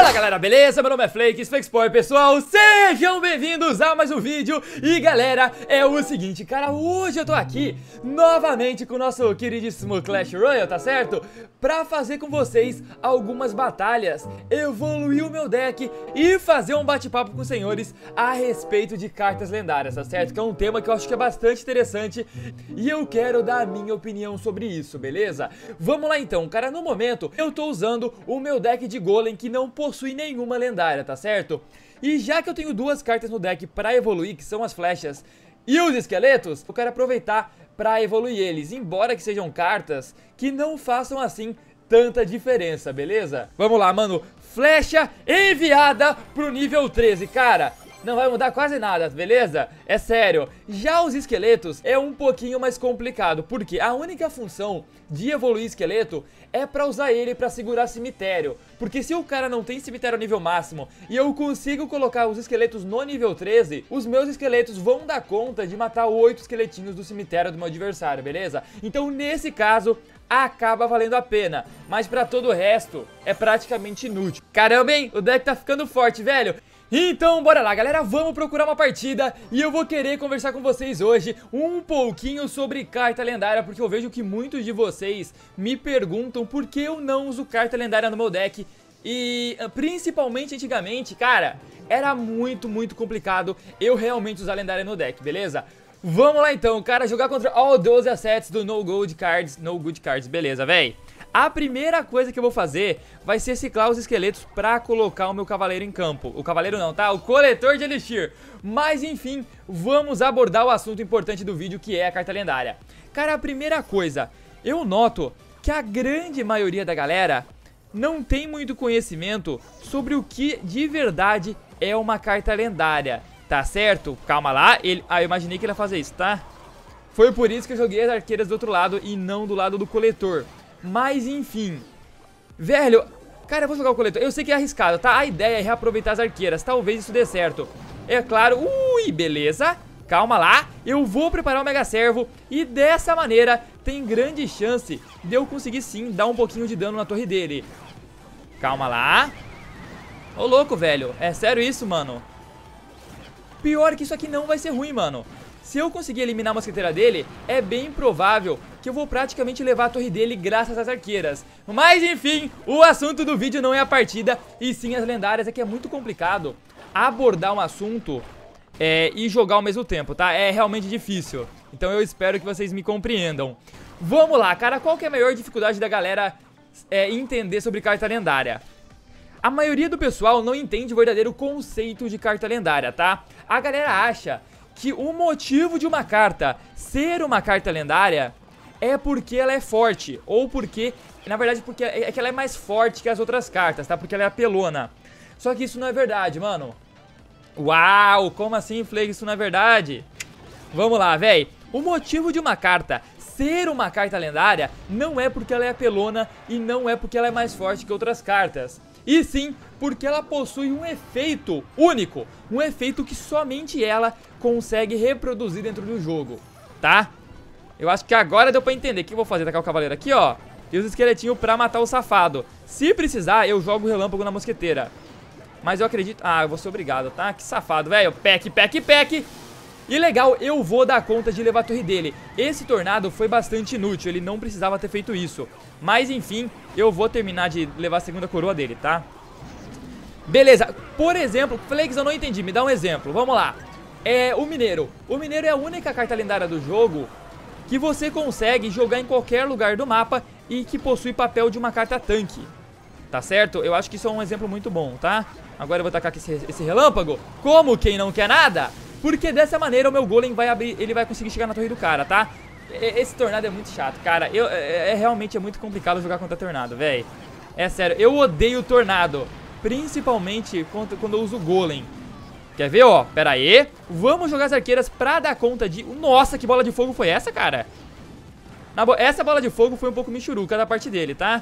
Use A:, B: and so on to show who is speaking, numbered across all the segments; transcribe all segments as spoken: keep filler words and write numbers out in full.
A: Fala galera, beleza? Meu nome é Flakes, Flakesport, pessoal, sejam bem-vindos a mais um vídeo. E galera, é o seguinte, cara, hoje eu tô aqui novamente com o nosso queridíssimo Clash Royale, tá certo? Pra fazer com vocês algumas batalhas, evoluir o meu deck e fazer um bate-papo com os senhores a respeito de cartas lendárias, tá certo? Que é um tema que eu acho que é bastante interessante e eu quero dar a minha opinião sobre isso, beleza? Vamos lá então, cara, no momento eu tô usando o meu deck de Golem que não possui nenhuma lendária, tá certo? E já que eu tenho duas cartas no deck pra evoluir, que são as flechas e os esqueletos, eu quero aproveitar pra evoluir eles, embora que sejam cartas que não façam assim tanta diferença, beleza? Vamos lá, mano, flecha enviada pro nível treze, cara. Não vai mudar quase nada, beleza? É sério. Já os esqueletos é um pouquinho mais complicado, porque a única função de evoluir esqueleto é pra usar ele pra segurar cemitério. Porque se o cara não tem cemitério nível máximo e eu consigo colocar os esqueletos no nível treze, os meus esqueletos vão dar conta de matar oito esqueletinhos do cemitério do meu adversário, beleza? Então nesse caso acaba valendo a pena, mas pra todo o resto é praticamente inútil. Caramba, hein? O deck tá ficando forte, velho. Então bora lá galera, vamos procurar uma partida e eu vou querer conversar com vocês hoje um pouquinho sobre carta lendária, porque eu vejo que muitos de vocês me perguntam por que eu não uso carta lendária no meu deck. E principalmente antigamente, cara, era muito, muito complicado eu realmente usar lendária no deck, beleza? Vamos lá então, cara, jogar contra all doze assets do No Gold Cards, No Good Cards, beleza, véi? A primeira coisa que eu vou fazer vai ser ciclar os esqueletos pra colocar o meu cavaleiro em campo. O cavaleiro não, tá? O coletor de elixir. Mas enfim, vamos abordar o assunto importante do vídeo, que é a carta lendária. Cara, a primeira coisa, eu noto que a grande maioria da galera não tem muito conhecimento sobre o que de verdade é uma carta lendária, tá certo? Calma lá, ele... ah, eu imaginei que ele ia fazer isso, tá? Foi por isso que eu joguei as arqueiras do outro lado e não do lado do coletor. Mas enfim, velho, cara, eu vou jogar o coletor. Eu sei que é arriscado, tá? A ideia é reaproveitar as arqueiras, talvez isso dê certo. É claro, ui, beleza. Calma lá, eu vou preparar o Mega Servo e dessa maneira tem grande chance de eu conseguir sim dar um pouquinho de dano na torre dele. Calma lá. Ô louco, velho, é sério isso, mano? Pior que isso aqui não vai ser ruim, mano. Se eu conseguir eliminar a mosqueteira dele, é bem provável que eu vou praticamente levar a torre dele graças às arqueiras. Mas enfim, o assunto do vídeo não é a partida, e sim as lendárias. É que é muito complicado abordar um assunto é, e jogar ao mesmo tempo, tá? É realmente difícil. Então eu espero que vocês me compreendam. Vamos lá, cara, qual que é a maior dificuldade da galera é, entender sobre carta lendária? A maioria do pessoal não entende o verdadeiro conceito de carta lendária, tá? A galera acha que o motivo de uma carta ser uma carta lendária é porque ela é forte, ou porque, na verdade, porque é que ela é mais forte que as outras cartas, tá? Porque ela é apelona. Só que isso não é verdade, mano. Uau, como assim, Flake? Isso não é verdade? Vamos lá, véi. O motivo de uma carta ser uma carta lendária não é porque ela é apelona e não é porque ela é mais forte que outras cartas. E sim, porque ela possui um efeito único, um efeito que somente ela consegue reproduzir dentro do jogo, tá? Eu acho que agora deu pra entender. O que eu vou fazer? Tacar o cavaleiro aqui, ó, e os esqueletinhos pra matar o safado. Se precisar, eu jogo o relâmpago na mosqueteira. Mas eu acredito... ah, eu vou ser obrigado, tá? Que safado, velho. Peck, peck, peck. E legal, eu vou dar conta de levar a torre dele. Esse tornado foi bastante inútil, ele não precisava ter feito isso. Mas enfim, eu vou terminar de levar a segunda coroa dele, tá? Beleza, por exemplo, Flakes, eu não entendi, me dá um exemplo, vamos lá. É o Mineiro. O Mineiro é a única carta lendária do jogo que você consegue jogar em qualquer lugar do mapa e que possui papel de uma carta tanque. Tá certo? Eu acho que isso é um exemplo muito bom, tá? Agora eu vou tacar aqui esse, esse relâmpago. Como quem não quer nada? Porque dessa maneira o meu golem vai abrir, ele vai conseguir chegar na torre do cara, tá? Esse tornado é muito chato, cara. Eu, é, é realmente é muito complicado jogar contra tornado, velho. É sério, eu odeio tornado, principalmente quando, quando eu uso o golem. Quer ver, ó? Pera aí. Vamos jogar as arqueiras pra dar conta de... Nossa, que bola de fogo foi essa, cara? Na bo... Essa bola de fogo foi um pouco michuruca da parte dele, tá?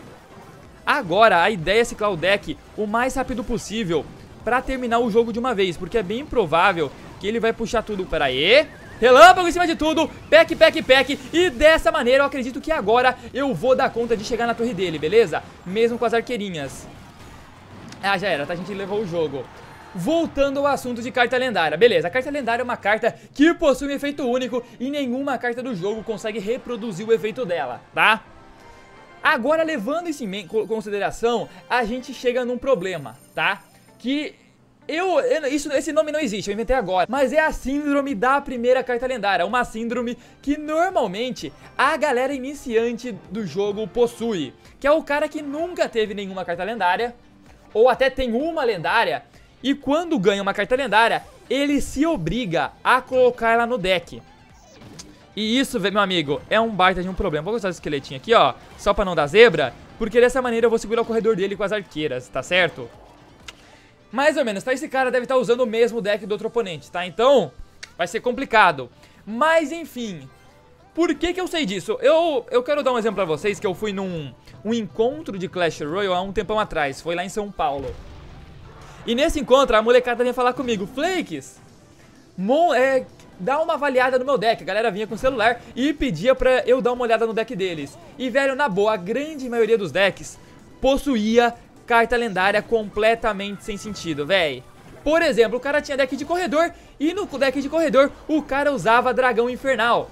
A: Agora, a ideia é ciclar o deck o mais rápido possível pra terminar o jogo de uma vez, porque é bem provável que ele vai puxar tudo. Pera aí. Relâmpago em cima de tudo, peck, peck, peck. E dessa maneira eu acredito que agora eu vou dar conta de chegar na torre dele, beleza? Mesmo com as arqueirinhas. Ah, já era, tá? A gente levou o jogo. Voltando ao assunto de carta lendária. Beleza, a carta lendária é uma carta que possui um efeito único e nenhuma carta do jogo consegue reproduzir o efeito dela, tá? Agora, levando isso em consideração, a gente chega num problema, tá? Que eu, eu isso, esse nome não existe, eu inventei agora. Mas é a síndrome da primeira carta lendária. Uma síndrome que normalmente a galera iniciante do jogo possui. Que é o cara que nunca teve nenhuma carta lendária, ou até tem uma lendária, e quando ganha uma carta lendária, ele se obriga a colocar ela no deck. E isso, meu amigo, é um baita de um problema. Vou gostar desse esqueletinho aqui, ó, só pra não dar zebra, porque dessa maneira eu vou segurar o corredor dele com as arqueiras, tá certo? Mais ou menos, tá? Esse cara deve estar usando o mesmo deck do outro oponente, tá? Então, vai ser complicado. Mas, enfim, por que que eu sei disso? Eu, eu quero dar um exemplo pra vocês, que eu fui num um encontro de Clash Royale há um tempão atrás. Foi lá em São Paulo. E nesse encontro, a molecada vinha falar comigo: Flakes, Mon, é, dá uma avaliada no meu deck. A galera vinha com o celular e pedia pra eu dar uma olhada no deck deles. E, velho, na boa, a grande maioria dos decks possuía carta lendária completamente sem sentido, velho. Por exemplo, o cara tinha deck de corredor e no deck de corredor o cara usava Dragão Infernal.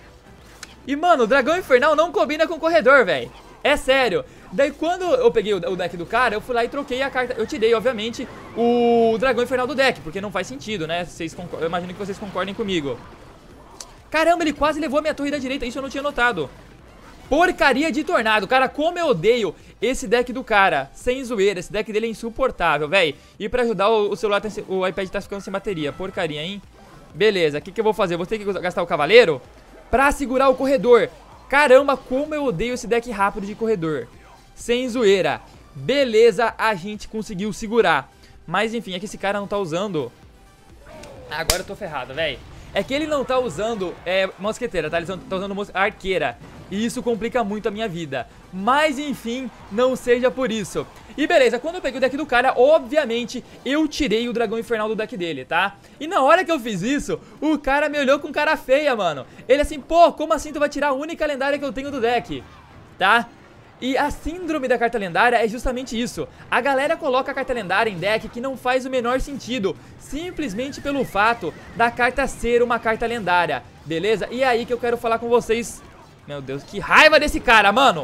A: E, mano, o Dragão Infernal não combina com corredor, velho. É sério. Daí quando eu peguei o deck do cara, eu fui lá e troquei a carta. Eu tirei, obviamente, o Dragão Infernal do deck, porque não faz sentido, né? Vocês concor... Eu imagino que vocês concordem comigo. Caramba, ele quase levou a minha torre da direita. Isso eu não tinha notado. Porcaria de tornado. Cara, como eu odeio esse deck do cara. Sem zoeira, esse deck dele é insuportável, velho. E pra ajudar, o, o celular, tá, o iPad tá ficando sem bateria. Porcaria, hein? Beleza, o que que eu vou fazer? Vou ter que gastar o cavaleiro pra segurar o corredor. Caramba, como eu odeio esse deck rápido de corredor. Sem zoeira. Beleza, a gente conseguiu segurar. Mas enfim, é que esse cara não tá usando... Agora eu tô ferrado, velho. É que ele não tá usando é, mosqueteira, tá? Ele tá usando mos... arqueira. E isso complica muito a minha vida. Mas enfim, não seja por isso. E beleza, quando eu peguei o deck do cara, obviamente, eu tirei o Dragão Infernal do deck dele, tá? E na hora que eu fiz isso, o cara me olhou com cara feia, mano. Ele assim, pô, como assim tu vai tirar a única lendária que eu tenho do deck? Tá? E a síndrome da carta lendária é justamente isso. A galera coloca a carta lendária em deck que não faz o menor sentido, simplesmente pelo fato da carta ser uma carta lendária, beleza? E é aí que eu quero falar com vocês. Meu Deus, que raiva desse cara, mano.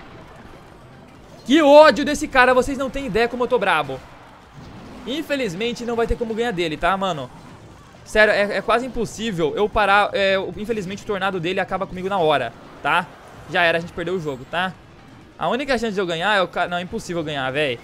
A: Que ódio desse cara, vocês não têm ideia como eu tô brabo. Infelizmente não vai ter como ganhar dele, tá, mano? Sério, é, é quase impossível eu parar, é, infelizmente o tornado dele acaba comigo na hora, tá? Já era, a gente perdeu o jogo, tá? A única chance de eu ganhar é o cara... Não, é impossível ganhar, velho.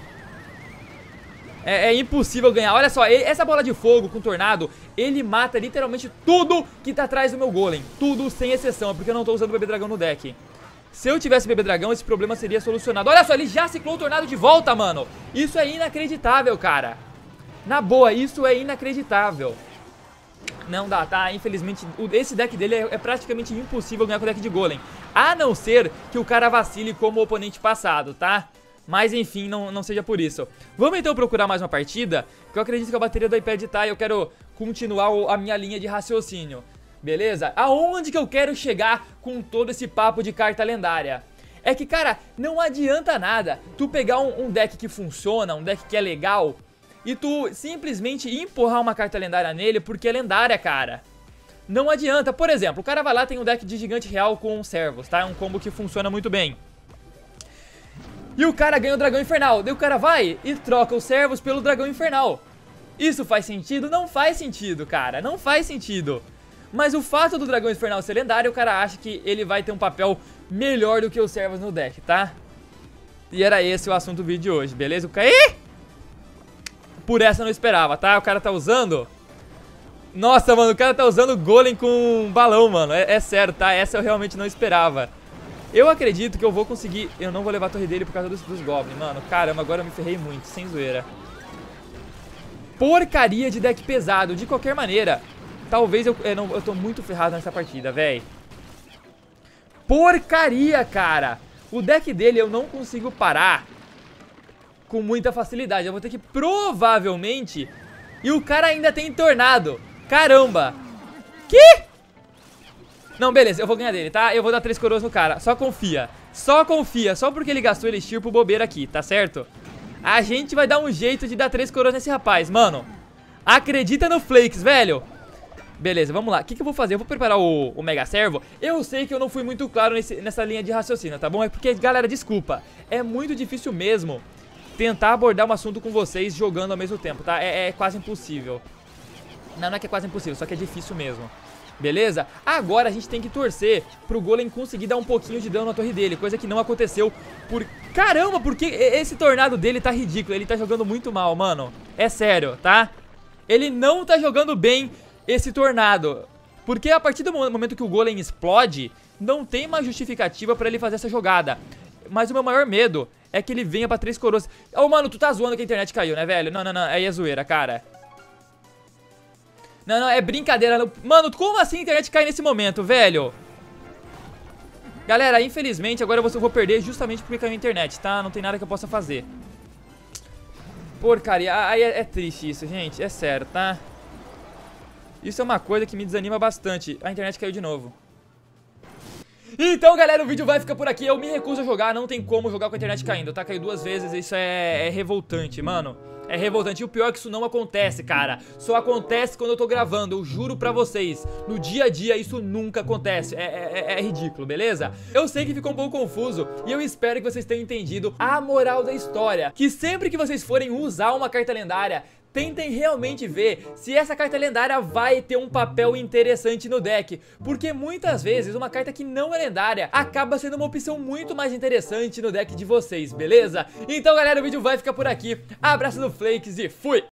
A: É, é impossível ganhar. Olha só, ele, essa bola de fogo com tornado, ele mata literalmente tudo que tá atrás do meu golem. Tudo sem exceção, porque eu não tô usando o bebê dragão no deck. Se eu tivesse bebê dragão, esse problema seria solucionado. Olha só, ele já ciclou o tornado de volta, mano. Isso é inacreditável, cara. Na boa, isso é inacreditável. Não dá, tá? Infelizmente, esse deck dele é, é praticamente impossível ganhar com o deck de golem. A não ser que o cara vacile como o oponente passado, tá? Mas enfim, não, não seja por isso. Vamos então procurar mais uma partida, que eu acredito que a bateria do iPad tá e eu quero continuar o, a minha linha de raciocínio. Beleza? Aonde que eu quero chegar com todo esse papo de carta lendária? É que, cara, não adianta nada tu pegar um, um deck que funciona, um deck que é legal, e tu simplesmente empurrar uma carta lendária nele porque é lendária, cara. Não adianta. Por exemplo, o cara vai lá, tem um deck de gigante real com servos, tá? É um combo que funciona muito bem. E o cara ganha o dragão infernal. Daí o cara vai e troca os servos pelo dragão infernal. Isso faz sentido? Não faz sentido, cara. Não faz sentido. Mas o fato do dragão infernal ser lendário, o cara acha que ele vai ter um papel melhor do que os servos no deck, tá? E era esse o assunto do vídeo de hoje, beleza? O cara... Por essa eu não esperava, tá? O cara tá usando... Nossa, mano, o cara tá usando golem com balão, mano. É, é sério, tá? Essa eu realmente não esperava. Eu acredito que eu vou conseguir... Eu não vou levar a torre dele por causa dos, dos goblins, mano. Caramba, agora eu me ferrei muito, sem zoeira. Porcaria de deck pesado. De qualquer maneira, talvez eu... Eu, não, eu tô muito ferrado nessa partida, véi. Porcaria, cara. O deck dele eu não consigo parar com muita facilidade. Eu vou ter que provavelmente... E o cara ainda tem tornado. Caramba. Que? Não, beleza, eu vou ganhar dele, tá? Eu vou dar três coroas no cara. Só confia. Só confia. Só porque ele gastou elixir pro bobeira aqui, tá certo? A gente vai dar um jeito de dar três coroas nesse rapaz, mano. Acredita no Flakes, velho. Beleza, vamos lá. O que, que eu vou fazer? Eu vou preparar o, o Mega Servo. Eu sei que eu não fui muito claro nesse, nessa linha de raciocínio, tá bom? É porque, galera, desculpa. É muito difícil mesmo tentar abordar um assunto com vocês jogando ao mesmo tempo, tá? É, é quase impossível. Não, não é que é quase impossível, só que é difícil mesmo. Beleza? Agora a gente tem que torcer pro Golem conseguir dar um pouquinho de dano na torre dele, coisa que não aconteceu por... Caramba, porque esse tornado dele tá ridículo. Ele tá jogando muito mal, mano. É sério, tá? Ele não tá jogando bem esse tornado, porque a partir do momento que o Golem explode, não tem mais justificativa pra ele fazer essa jogada. Mas o meu maior medo é que ele venha pra três coroas. Ô, mano, tu tá zoando que a internet caiu, né, velho? Não, não, não, aí é zoeira, cara. Não, não, é brincadeira. Mano, como assim a internet cai nesse momento, velho? Galera, infelizmente agora eu vou perder justamente porque caiu a internet, tá? Não tem nada que eu possa fazer. Porcaria, aí é, é triste isso, gente, é sério, tá? Isso é uma coisa que me desanima bastante. A internet caiu de novo. Então, galera, o vídeo vai ficar por aqui. Eu me recuso a jogar, não tem como jogar com a internet caindo, tá? Caiu duas vezes, isso é, é revoltante, mano. É revoltante. E o pior é que isso não acontece, cara. Só acontece quando eu tô gravando, eu juro pra vocês. No dia a dia, isso nunca acontece. É, é, é ridículo, beleza? Eu sei que ficou um pouco confuso e eu espero que vocês tenham entendido a moral da história. Que sempre que vocês forem usar uma carta lendária, tentem realmente ver se essa carta lendária vai ter um papel interessante no deck, porque muitas vezes uma carta que não é lendária acaba sendo uma opção muito mais interessante no deck de vocês, beleza? Então, galera, o vídeo vai ficar por aqui. Abraço do Flakes e fui!